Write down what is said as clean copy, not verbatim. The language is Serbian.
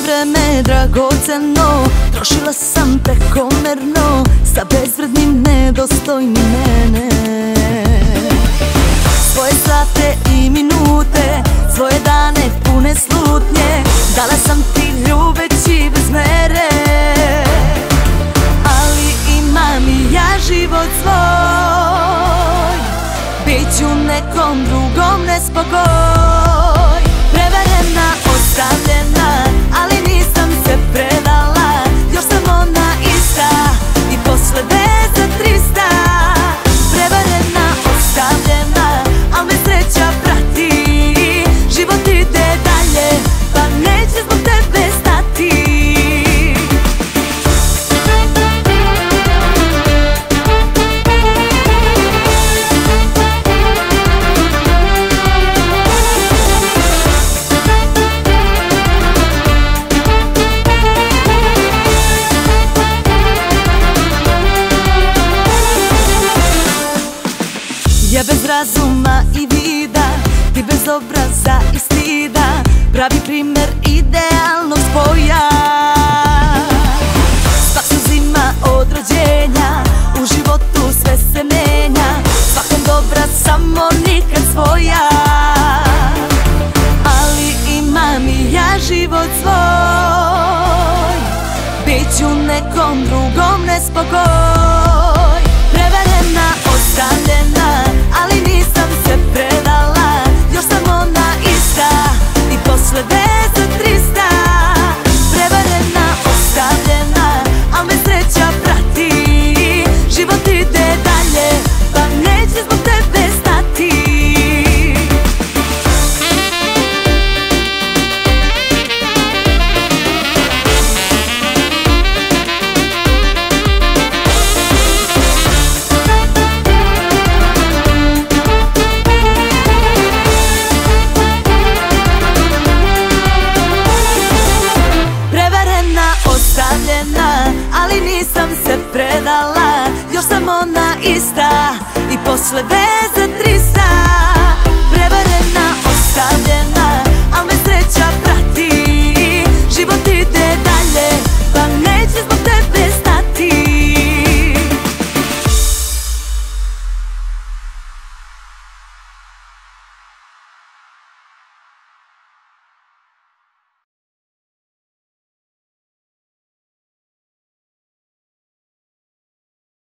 vreme dragoceno trošila sam prekomerno sa bezvrednim nedostojnim mene. Svoje sate i minute, svoje dane pune slutnje dala sam ti ljubeći bez mere. Ali imam i ja život svoj, bit ću nekom drugom nespokoj. Prevarena, ostavljena, ali nisam se predala, još sam ona ista i posle veze 300. Prevarena, ostavljena, al me sreća prati, život ide dalje, pa neće zbog tebe stati. Ja bez razuma i vida, ti bez obraza i stida, pravi primer idealnog spoja. Svak se uzima od rođenja, u životu sve se menja, svakom dobra, samo nikad svoja. Ali imam i ja život svoj, bit ću nekom drugom nespokoj. Prevarena, ostavljena, ali nisam se predala, još sam ona ista i posle veze 300. Prevarena, ostavljena, al me sreća prati, život ide dalje, pa neće zbog tebe stati. Ali nisam se predala, još sam ona ista i posle veze 300. Prevarena, ostavljena,